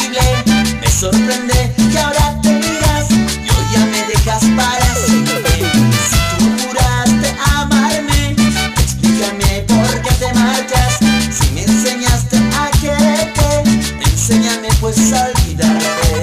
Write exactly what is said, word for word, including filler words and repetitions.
increíble. Me sorprende que ahora te digas y hoy ya me dejas para siempre. Si tú juraste amarme, explícame por qué te marchas. Si me enseñaste a quererte, enséñame pues a olvidarte.